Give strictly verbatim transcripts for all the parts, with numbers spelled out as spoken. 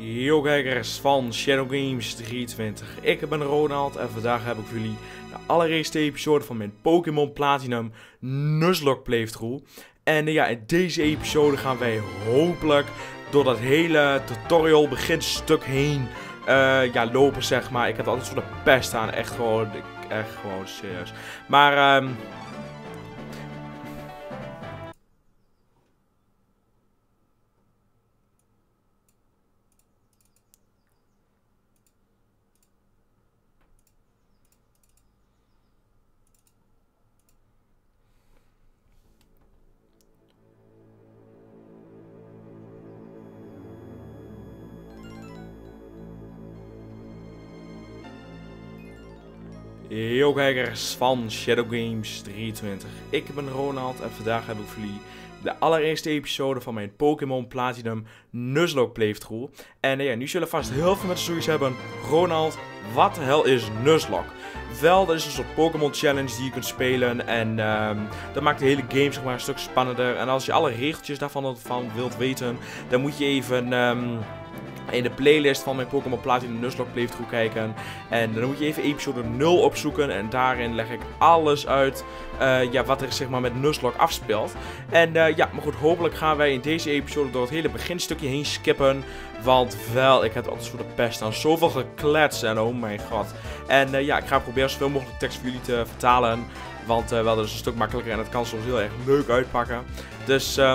Yo kijkers van Shadow Games drieëntwintig, ik ben Ronald en vandaag heb ik voor jullie de allereerste episode van mijn Pokémon Platinum Nuzlocke playthrough. En uh, ja, in deze episode gaan wij hopelijk door dat hele tutorial beginstuk heen uh, ja, lopen, zeg maar. Ik heb altijd zo de pest aan, echt gewoon, echt gewoon serieus. Maar um, Yo kijkers van Shadow Games drieëntwintig, ik ben Ronald en vandaag heb ik voor jullie de allereerste episode van mijn Pokémon Platinum Nuzlocke playthrough. En uh, ja, nu zullen vast heel veel mensen zoiets hebben: Ronald, wat de hel is Nuzlocke? Wel, dat is een soort Pokémon challenge die je kunt spelen en um, dat maakt de hele game zeg maar een stuk spannender. En als je alle regeltjes daarvan van wilt weten, dan moet je even Um, in de playlist van mijn Pokémon Platinum Nuzlocke playthrough kijken. En dan moet je even episode nul opzoeken. En daarin leg ik alles uit uh, ja, wat er zeg maar met Nuzlocke afspeelt. En uh, ja, maar goed, hopelijk gaan wij in deze episode door het hele beginstukje heen skippen. Want wel, ik heb altijd voor de pest aan zoveel geklets en oh mijn god. En uh, ja, ik ga proberen zoveel mogelijk tekst voor jullie te vertalen. Want uh, wel, dat is een stuk makkelijker en het kan soms heel erg leuk uitpakken. Dus um,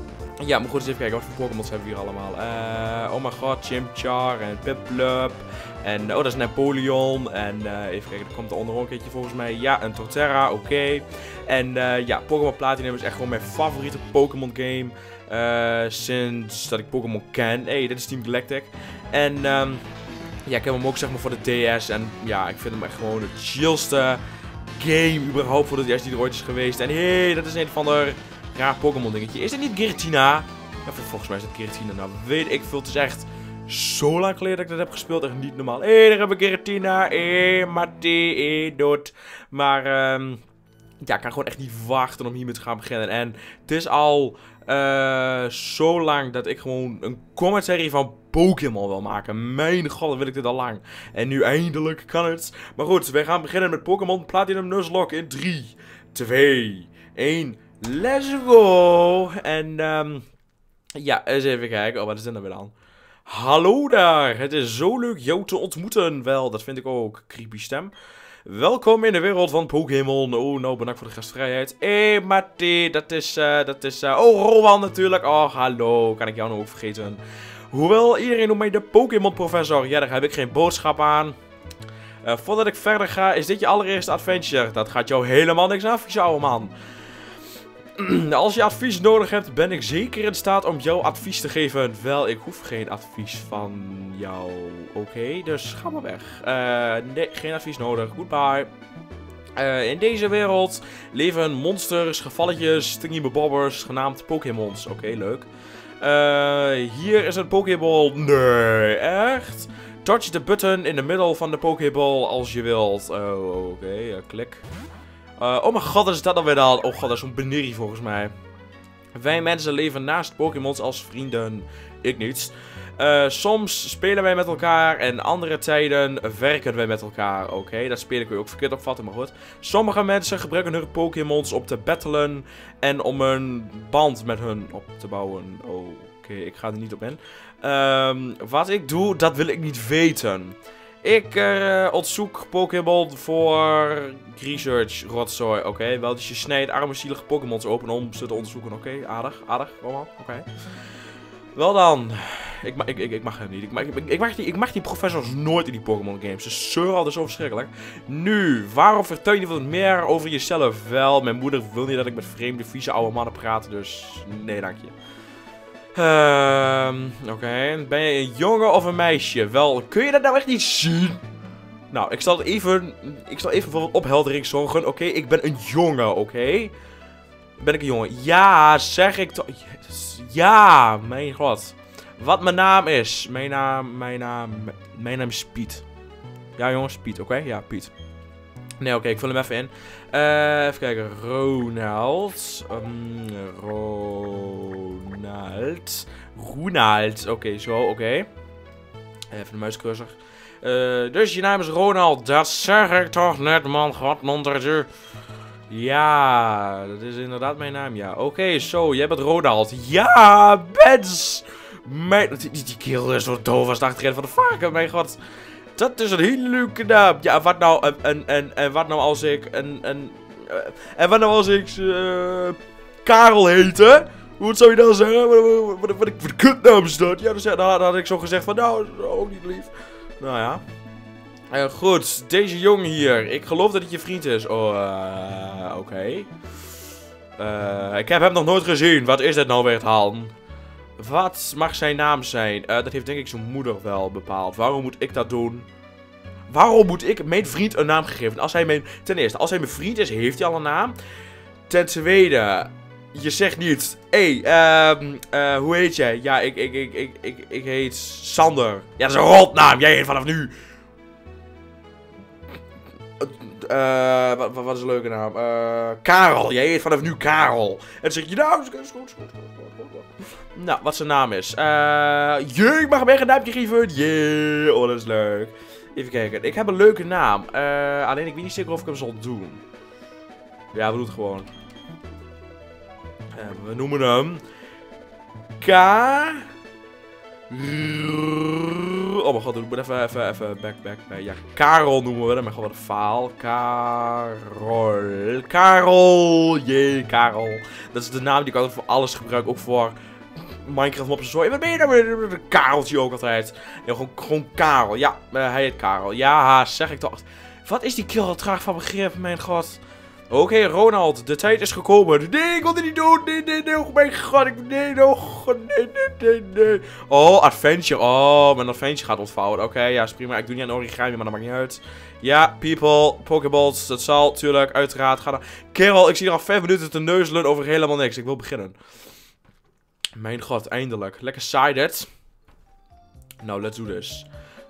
ja, maar goed, eens even kijken, wat voor Pokémons hebben we hier allemaal? Uh, oh mijn god, Chimchar en Piplup. En, oh, dat is Napoleon. En uh, even kijken, er komt er onder een keertje volgens mij. Ja, een Torterra, oké. Okay. En uh, ja, Pokémon Platinum is echt gewoon mijn favoriete Pokémon game. Uh, sinds dat ik Pokémon ken. Hé, hey, dit is Team Galactic. En um, ja, ik heb hem ook zeg maar voor de D S. En ja, ik vind hem echt gewoon de chillste game überhaupt voor de D S die er ooit is geweest. En hé, hey, dat is een van de raar Pokémon dingetje. Is dit niet Giratina? Ja, volgens mij is dat Giratina. Nou, weet ik veel. Het is echt zo lang geleden dat ik dat heb gespeeld. Echt niet normaal. Hé, hey, daar heb ik Giratina. Hé, hey, Matti. Hé, hey, dood. Maar, um, ja, ik kan gewoon echt niet wachten om hiermee te gaan beginnen. En het is al uh, zo lang dat ik gewoon een commentary van Pokémon wil maken. Mijn god, dan wil ik dit al lang. En nu eindelijk kan het. Maar goed, wij gaan beginnen met Pokémon Platinum Nuzlocke in drie, twee, één... Let's go! En um, ja, eens even kijken. Oh, wat is dit nou weer dan? Hallo daar! Het is zo leuk jou te ontmoeten. Wel, dat vind ik ook. Creepy stem. Welkom in de wereld van Pokémon. Oh, nou, bedankt voor de gastvrijheid. Hé, hey, Matti, dat is, uh, dat is, uh, oh, Rowan natuurlijk. Oh, hallo, kan ik jou nog ook vergeten. Hoewel, iedereen noemt mij de Pokémon Professor. Ja, daar heb ik geen boodschap aan. Uh, voordat ik verder ga, is dit je allereerste adventure. Dat gaat jou helemaal niks af, ouwe man. Als je advies nodig hebt, ben ik zeker in staat om jou advies te geven. Wel, ik hoef geen advies van jou. Oké, okay, dus ga maar weg. Uh, nee, geen advies nodig. Goodbye. Uh, in deze wereld leven monsters, gevalletjes, stingy-bobbers, genaamd Pokémons. Oké, okay, leuk. Uh, hier is een Pokéball. Nee, echt? Touch the button in the middle van de Pokéball als je wilt. Oh, oké, okay, uh, klik. Uh, oh mijn god, wat is dat dan weer dan? Oh god, dat is zo'n Benerie volgens mij. Wij mensen leven naast Pokémons als vrienden. Ik niet. Uh, soms spelen wij met elkaar en andere tijden werken wij met elkaar. Oké, okay, dat spelen kun je ook verkeerd opvatten, maar goed. Sommige mensen gebruiken hun Pokémons om te battelen en om een band met hun op te bouwen. Oké, okay, ik ga er niet op in. Um, wat ik doe, dat wil ik niet weten. Ik uh, ontzoek Pokémon voor research, rotzooi. Oké, okay, wel, dus je snijdt arme zielige Pokémons open om ze te onderzoeken. Oké, okay, aardig, aardig, Roman. Oké. Okay. Wel dan. Ik, ma ik, ik, ik mag het niet. Ik mag, ik, ik, mag die, ik mag die professors nooit in die Pokémon games. Ze zeuren altijd zo verschrikkelijk. Nu, waarom vertel je niet wat meer over jezelf? Wel, mijn moeder wil niet dat ik met vreemde, vieze oude mannen praat. Dus nee, dank je. Um, Oké, okay. Ben je een jongen of een meisje? Wel, kun je dat nou echt niet zien? Nou, ik zal even, ik zal even voor wat opheldering zorgen. Oké, okay, ik ben een jongen, oké? Okay? Ben ik een jongen? Ja, zeg ik toch. Ja, mijn god. Wat mijn naam is. Mijn naam, mijn naam, mijn naam is Piet. Ja jongens, Piet, oké? Okay? Ja, Piet. Nee, oké, okay, ik vul hem even in. Uh, even kijken, Ronald. Um, Ronald. Ronald. Oké, okay, zo, oké. Okay. Even de muiscursor. Uh, dus je naam is Ronald. Dat zeg ik toch net, man. God, nondertje. Ja, dat is inderdaad mijn naam, ja. Oké, okay, zo, jij bent Ronald. Ja, Bens! Mijn, die, die kerel is zo doof als de achterin van de varken, mijn god. Dat is een hele leuke naam. Ja, wat nou, en, en, en wat nou als ik, en, en, en wat nou als ik, uh, Karel heette? Hoe zou je dan zeggen? Wat, wat, wat ik voor de kutnaam is dat? Ja, dus, ja, dan, dan had ik zo gezegd van, nou, ook niet lief. Nou ja. Uh, goed, deze jongen hier. Ik geloof dat het je vriend is. Oh, uh, oké. Okay. Uh, ik heb hem nog nooit gezien. Wat is dit nou weer, Han? Wat mag zijn naam zijn? Uh, dat heeft denk ik zijn moeder wel bepaald. Waarom moet ik dat doen? Waarom moet ik mijn vriend een naam gegeven? Als hij mijn... Ten eerste, als hij mijn vriend is, heeft hij al een naam. Ten tweede, je zegt niet... Hé, hey, uh, uh, hoe heet jij? Ja, ik, ik, ik, ik, ik, ik heet Sander. Ja, dat is een rotnaam. Jij heet vanaf nu... Uh, wat, wat is een leuke naam? Uh, Karel. Jij heet vanaf nu Karel. En dan zeg je, nou, is goed, is goed, is goed, goed, goed. Nou, wat zijn naam is. Uh, jee, ik mag hem echt een naamje geven. Jee, oh, dat is leuk. Even kijken. Ik heb een leuke naam. Uh, alleen ik weet niet zeker of ik hem zal doen. Ja, we doen het gewoon. Uh, we noemen hem... K... Oh mijn god, ik moet even, even, even back, back, back. Ja, Karel noemen we hem. Maar gewoon wat een faal. Karel. Karel. Jee, Karel. Dat is de naam die ik altijd voor alles gebruik. Ook voor Minecraft op zijn zooi. Wat ben je nou met Kareltje ook altijd? Ja, gewoon, gewoon Karel. Ja, uh, hij heet Karel. Ja, zeg ik toch. Wat is die kerel traag van begrip, mijn god. Oké, okay, Ronald, de tijd is gekomen. Nee, ik wil dit niet doen. Nee, nee, nee. Oh mijn god. Ik, nee, oh, nee, nee, nee, nee. Oh, adventure. Oh, mijn adventure gaat ontvouwen. Oké, okay, ja, is prima. Ik doe niet aan origami, maar dat maakt niet uit. Ja, people, pokeballs. Dat zal, tuurlijk, uiteraard. Ga dan. Kerel, ik zie er al vijf minuten te neuzelen over helemaal niks. Ik wil beginnen. Mijn god, eindelijk. Lekker sided. Nou, let's do this.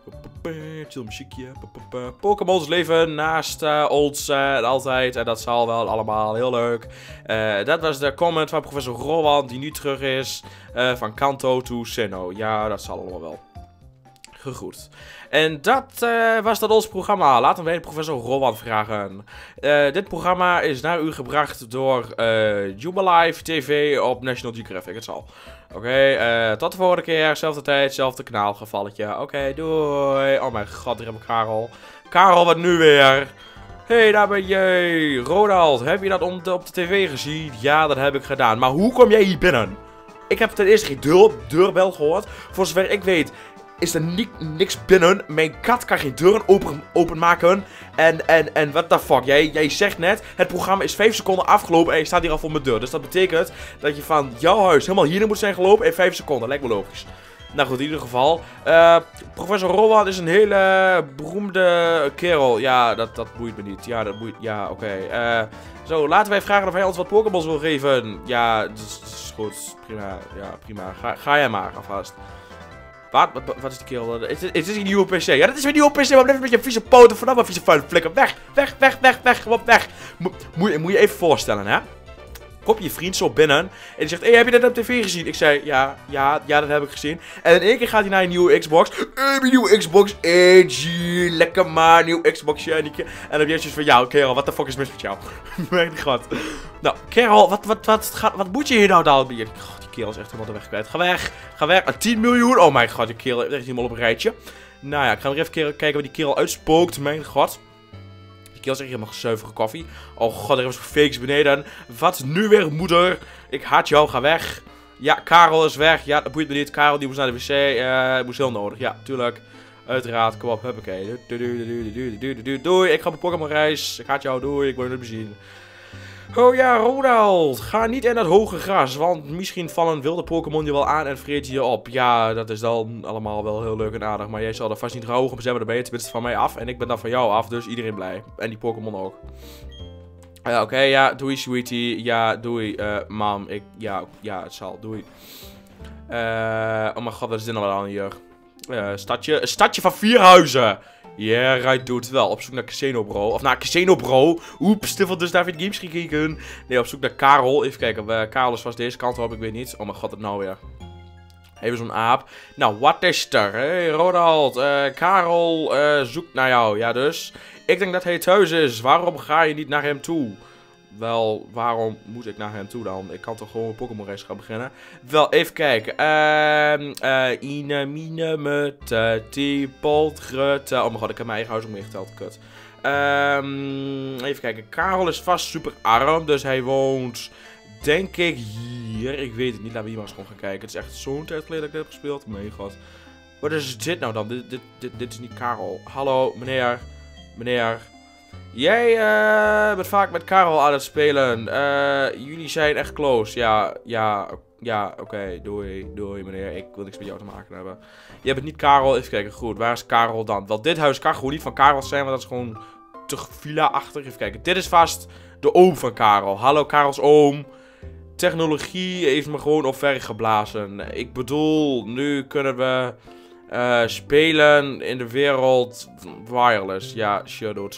Chill muziekje. Pokémon's leven naast uh, ons uh, altijd. En dat zal wel allemaal heel leuk. Uh, dat was de comment van professor Rowan die nu terug is. Uh, van Kanto to Sinnoh. Ja, dat zal allemaal wel. Gegroet. En dat uh, was dat ons programma. Laten wij professor Rowan vragen. Uh, dit programma is naar u gebracht door uh, Jubilife T V op National Geographic. Het zal. Oké, okay, uh, tot de volgende keer. Zelfde tijd, zelfde kanaal, gevalletje. Oké, okay, doei. Oh mijn god, daar heb ik Karel. Karel, wat nu weer? Hé, hey, daar ben jij. Ronald, heb je dat op de, op de tv gezien? Ja, dat heb ik gedaan. Maar hoe kom jij hier binnen? Ik heb ten eerste geen deur, deurbel gehoord. Voor zover ik weet... is er ni niks binnen. Mijn kat kan geen deuren open, openmaken. En, en, en, what the fuck. Jij, jij zegt net, het programma is vijf seconden afgelopen en je staat hier al voor mijn deur. Dus dat betekent dat je van jouw huis helemaal hier moet zijn gelopen in vijf seconden. Lijkt me logisch. Nou goed, in ieder geval. Uh, professor Rowan is een hele beroemde kerel. Ja, dat, dat boeit me niet. Ja, dat boeit... Ja, oké. Okay. Uh, zo, laten wij vragen of hij ons wat Pokéballs wil geven. Ja, dat is, dat is goed. Prima. Ja, prima. Ga, ga jij maar alvast. Wat? Wat, wat is die kerel? Het is, het is een nieuwe P C. Ja, dat is mijn nieuwe P C. Maar blijf met je vieze poten vanaf, mijn vieze vuile flikker. Weg, weg, weg, weg, weg. Gewoon weg. Mo moet, moet je even voorstellen, hè? Kom je vriend zo binnen. En die zegt, hé, hey, heb je dat op tv gezien? Ik zei, ja, ja, ja, dat heb ik gezien. En in één keer gaat hij naar een nieuwe Xbox. Hé, hey, mijn nieuwe Xbox. Edgy. Lekker maar, nieuw Xbox. En dan heb jij zoiets van, ja, kerel, wat de fuck is mis met jou? Mijn god. Nou, kerel, wat, wat, wat, wat, wat moet je hier nou dan? God, die kerel is echt helemaal de weg kwijt. Ga weg. Ga weg. tien miljoen. Oh mijn god, die kerel is echt helemaal op een rijtje. Nou ja, ik ga nog even kijken waar die kerel uitspookt. Mijn god. Die kerel is echt helemaal zuivere koffie. Oh god, er is fakes beneden. Wat nu weer, moeder? Ik haat jou. Ga weg. Ja, Karel is weg. Ja, dat boeit me niet. Karel die moest naar de wc. Uh, moest heel nodig. Ja, tuurlijk. Uiteraard. Kom op. Huppakee. Doei, doei, doei, doei, doei, doei, doei. Ik ga op een Pokémon reis. Ik haat jou. Doei. Ik wil je nooit meer zien. Oh ja, Ronald, ga niet in dat hoge gras, want misschien vallen wilde Pokémon je wel aan en vreten je op. Ja, dat is dan allemaal wel heel leuk en aardig, maar jij zal er vast niet hoog op zijn, maar dan ben je tenminste van mij af en ik ben dan van jou af, dus iedereen blij. En die Pokémon ook. Ja, oké, okay, ja, doei sweetie, ja, doei, uh, mam, ik, ja, ja, het zal, doei. Uh, oh mijn god, wat is dit nou aan hier? Uh, stadje, een stadje van vier huizen. Ja, yeah, right, doet het wel. Op zoek naar Casino Bro. Of naar Casino Bro. Oeps, te veel dus David Games gekeken. Nee, op zoek naar Karel. Even kijken. Uh, Karel is vast deze kant op, ik weet niet. Oh mijn god, het nou weer. Even zo'n aap. Nou, wat is er? Hey, Ronald, uh, Karel uh, zoekt naar jou. Ja, dus. Ik denk dat hij thuis is. Waarom ga je niet naar hem toe? Wel, waarom moet ik naar hem toe dan? Ik kan toch gewoon een Pokémon race gaan beginnen? Wel, even kijken. Ehm, uh, Ine, mine, mutte, tiepelt, grutte. Oh mijn god, ik heb mijn eigen huis ook meegeteld. Kut. Um, even kijken. Karel is vast super arm, dus hij woont, denk ik, hier. Ik weet het niet. Laten we hier maar eens gewoon gaan kijken. Het is echt zo'n tijd geleden dat ik dit heb gespeeld. Oh mijn god. Wat is dit nou dan? Dit, dit, dit, dit is niet Karel. Hallo, meneer. Meneer. Jij uh, bent vaak met Karel aan het spelen. Uh, jullie zijn echt close. Ja, ja, ja, oké. Okay. Doei, doei meneer. Ik wil niks met jou te maken hebben. Jij bent niet Karel. Even kijken, goed. Waar is Karel dan? Wel, dit huis kan gewoon niet van Karel zijn, want dat is gewoon te villa-achtig. Even kijken. Dit is vast de oom van Karel. Hallo, Karels oom. Technologie heeft me gewoon opver geblazen. Ik bedoel, nu kunnen we uh, spelen in de wereld wireless. Ja, sure, dude.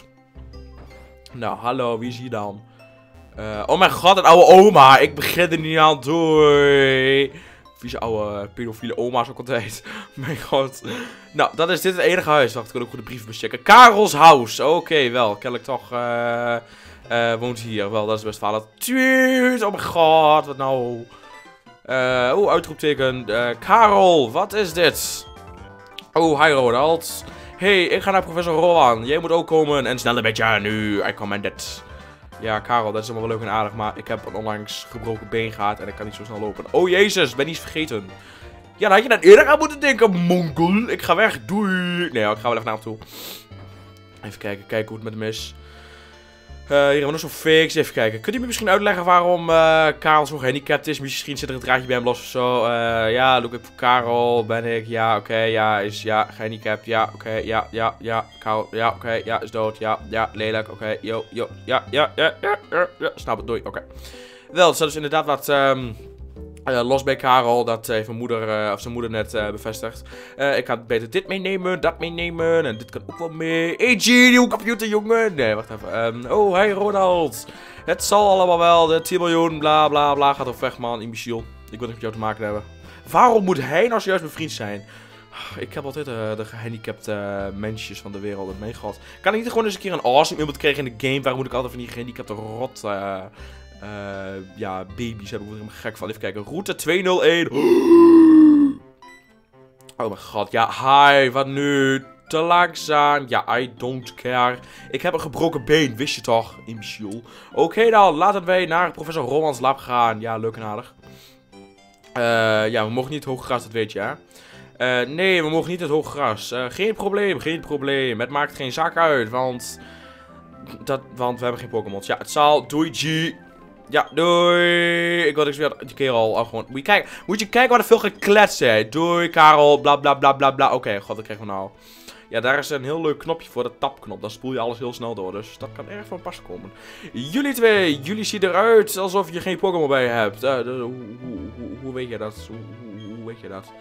Nou, hallo, wie is hier dan? Uh, oh mijn god, een oude oma. Ik begin er niet aan. Doei. Vieze oude pedofiele oma's ook altijd. Mijn god. Nou, dat is dit het enige huis. Wacht, ik wil ook goed de brief bechecken. Karels House. Oké, okay, wel. Kennelijk toch uh, uh, woont hier. Wel, dat is best wel. Tweet. Oh mijn god, wat nou? Uh, oh, uitroepteken. Uh, Karel, wat is dit? Oh, hi Ronald. Hey, ik ga naar professor Rowan. Jij moet ook komen. En snel een beetje nu. I commanded. Ja, Karel, dat is allemaal wel leuk en aardig. Maar ik heb een onlangs gebroken been gehad. En ik kan niet zo snel lopen. Oh, jezus. Ben iets vergeten. Ja, dan had je dat eerder aan moeten denken, Mongol. Ik ga weg. Doei. Nee, ik ga wel even naar hem toe. Even kijken. Kijken hoe het met hem is. Uh, hier hebben we nog zo'n fix. Even kijken. Kunt u me misschien uitleggen waarom uh, Karel zo gehandicapt is? Misschien zit er een draadje bij hem los of zo. Uh, ja, look ik voor Karel. Ben ik? Ja, oké. Okay, ja, is ja, gehandicapt. Ja, oké. Okay, ja, ja, ja. Karel. Ja, oké. Okay, ja, is dood. Ja, ja, lelijk. Oké. Okay, yo, yo. Ja, ja, ja, ja, ja, ja. Snap het. Doei. Oké. Okay. Wel, het staat dus inderdaad wat Um, Uh, los bij Karel, dat heeft mijn moeder, uh, of zijn moeder net uh, bevestigd. Uh, ik had beter dit meenemen, dat meenemen, en dit kan ook wel mee. Hey G, nieuwe computer, jongen! Nee, wacht even. Um, oh, hey Ronald. Het zal allemaal wel, de tien miljoen, bla bla bla, gaat op weg, man, imbeciel. Ik wil niks met jou te maken hebben. Waarom moet hij nou zojuist mijn vriend zijn? Ik heb altijd uh, de gehandicapte uh, mensjes van de wereld, mijn god. Kan ik niet gewoon eens een keer een awesome iemand krijgen in de game? Waarom moet ik altijd van die gehandicapte rot... Uh, Uh, ja, baby's heb ik er helemaal gek van. Even kijken. Route tweehonderdéén. Oh mijn god. Ja, hi. Wat nu? Te langzaam. Ja, I don't care. Ik heb een gebroken been. Wist je toch? Imbeciel. Oké okay, dan. Laten wij naar professor Romans lab gaan. Ja, leuk en aardig. Uh, ja, we mogen niet het hoge gras. Dat weet je, hè? Uh, nee, we mogen niet het hoge gras. Uh, geen probleem. Geen probleem. Het maakt geen zak uit. Want... Dat, want we hebben geen Pokémons. Ja, het zal. Doei, G. Ja, doei. Ik wil niks meer. Die kerel al gewoon. Moet je kijken, moet je kijken wat er veel gekletst is. Doei, Karel. Bla bla bla bla bla. Oké, okay, god, wat krijgen we nou? Ja, daar is een heel leuk knopje voor, de tapknop. Dan spoel je alles heel snel door. Dus dat kan erg van pas komen. Jullie twee, jullie zien eruit alsof je geen Pokémon bij je hebt. Uh, hoe, hoe, hoe, hoe weet je dat? Hoe, hoe, hoe weet je dat?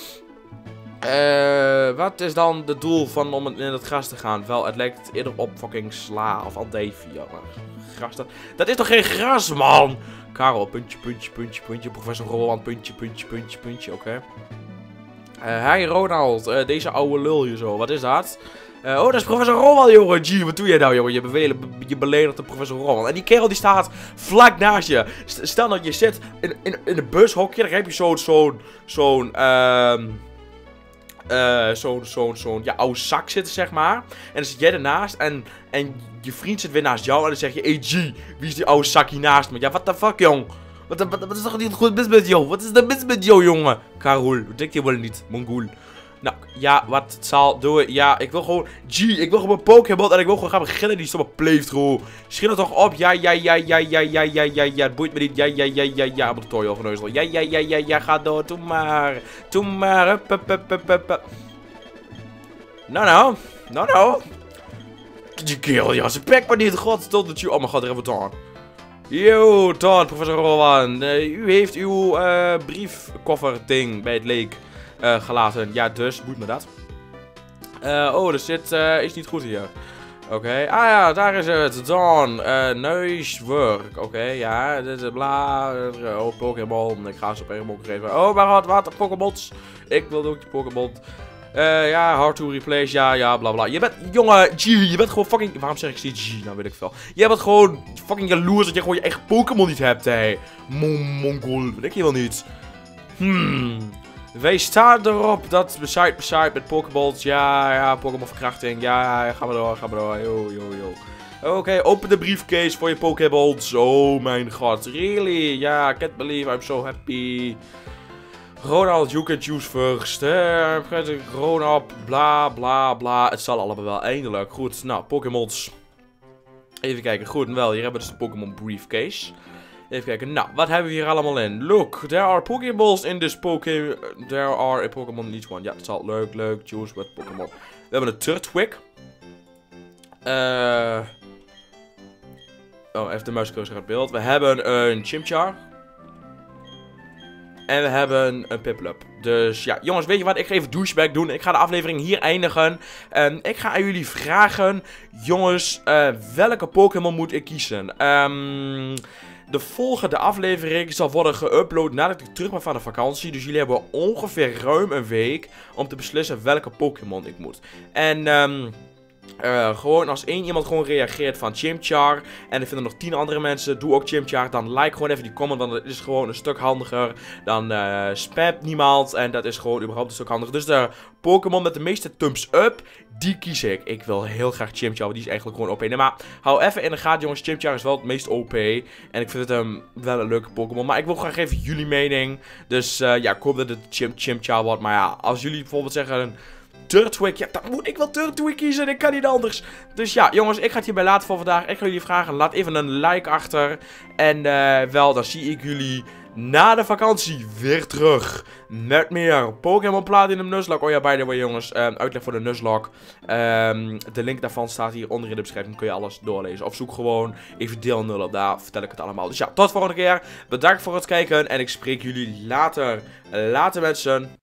Uh, wat is dan het doel van om in het gras te gaan? Wel, het lijkt eerder op fucking sla of andevia. Maar gras, dat, dat is toch geen gras, man? Karel, puntje, puntje, puntje, puntje. Professor Roland, puntje, puntje, puntje, puntje. Oké. Okay. Uh, hey Ronald, uh, deze oude lul hier zo. Wat is dat? Uh, oh, dat is professor Roland, jongen. Gee, wat doe jij nou, jongen? Je, be je beledigt de professor Roland. En die kerel die staat vlak naast je. Stel dat je zit in, in, in een bushokje. Dan heb je zo'n, zo'n, zo'n, ehm... Uh, zo'n, zo'n, zo'n, ja, oude zak zitten, zeg maar. En dan zit jij ernaast en, en je vriend zit weer naast jou. En dan zeg je, hey G, wie is die oude zak hier naast me? Ja, what the fuck, jong? Wat, wat, wat is toch niet goed mis met jou? Wat is er mis met jou, jongen? Karel, dat denk je wel niet, Mongool. Nou, ja, wat zal doen? Ja, ik wil gewoon, G, ik wil gewoon een Pokémon en ik wil gewoon gaan beginnen die stomme playthrough. Schiet er toch op? Ja, ja, ja, ja, ja, ja, ja, ja, ja, het boeit me niet. Ja, ja, ja, ja, ja, op de tooi van Neusel. Ja, ja, ja, ja, ja, ga door, doe maar. Doe maar, hup, hup, hup, hup, hup. Nou, nou, nou, nou. Die kerel, ja, ze pakt maar niet. God, stond het je. Oh mijn god, daar hebben we het aan. Yo, Todd, professor Rowan. Uh, u heeft uw uh, briefkoffer ding bij het leek uh, gelaten. Ja, dus, moet me dat. Uh, oh, dus dit uh, is niet goed hier. Oké, okay. Ah ja, daar is het. Dan, uh, Neuswerk. Oké, okay, ja, dit is bla. Oh, Pokémon. Ik ga ze Pokémon geven. Oh, maar wat, wat, Pokémons. Ik wil ook die Pokémon. Uh, ja, hard to replace. Ja, ja, bla bla. Je bent, jongen, G, je bent gewoon fucking. Waarom zeg ik steeds G? Nou weet ik veel. Jij bent gewoon fucking jaloers dat je gewoon je eigen Pokémon niet hebt, hé. Mon Mongol, weet ik je wel niet. Hmm. Wij staan erop dat beside beside met Pokéballs. Ja, ja, Pokémon verkrachting. Ja, ja, gaan we door, gaan we door. Yo, yo, yo. Oké, okay, open de briefcase voor je Pokéballs. Oh mijn god, really? Ja, can't believe I'm so happy. Ronald, you can choose first. Uh, Grown-up, bla bla bla. Het zal allemaal wel, eindelijk. Goed, nou, Pokémons. Even kijken, goed en wel. Hier hebben we dus de Pokémon briefcase. Even kijken, nou, wat hebben we hier allemaal in? Look, there are Pokéballs in this Poké... There are a Pokémon in each one. Ja, het zal leuk, leuk. Choose what Pokémon. We hebben een Turtwig. Eh... Uh... Oh, even de muiscursor uit beeld. We hebben een Chimchar. En we hebben een Piplup. Dus ja, jongens, weet je wat? Ik ga even douchebag doen. Ik ga de aflevering hier eindigen. En ik ga aan jullie vragen, jongens, uh, welke Pokémon moet ik kiezen? Um, de volgende aflevering zal worden geüpload nadat ik terug ben van de vakantie. Dus jullie hebben ongeveer ruim een week om te beslissen welke Pokémon ik moet. En um, Uh, gewoon als één iemand gewoon reageert van Chimchar en er vinden nog tien andere mensen, doe ook Chimchar, dan like gewoon even die comment, want dat is gewoon een stuk handiger. Dan uh, spamt niemand en dat is gewoon überhaupt een stuk handiger. Dus de Pokémon met de meeste thumbs up, die kies ik. Ik wil heel graag Chimchar, want die is eigenlijk gewoon O P. Nee, maar hou even in de gaten, jongens, Chimchar is wel het meest O P en ik vind het um, wel een leuke Pokémon, maar ik wil graag even jullie mening. Dus uh, ja, ik hoop dat het Chim Chimchar wordt, maar ja, als jullie bijvoorbeeld zeggen Turtwig, ja, dan moet ik wel Turtwig kiezen. Ik kan niet anders. Dus ja, jongens, ik ga het hierbij laten voor vandaag. Ik ga jullie vragen, laat even een like achter. En uh, wel, dan zie ik jullie na de vakantie weer terug. Met meer Pokémon Platinum Nuzlocke. Oh ja, by the way, jongens. Um, uitleg voor de Nuzlocke. Um, de link daarvan staat hier onder in de beschrijving. Kun je alles doorlezen. Of zoek gewoon even deel nul op. Daar vertel ik het allemaal. Dus ja, tot de volgende keer. Bedankt voor het kijken. En ik spreek jullie later. Later, mensen.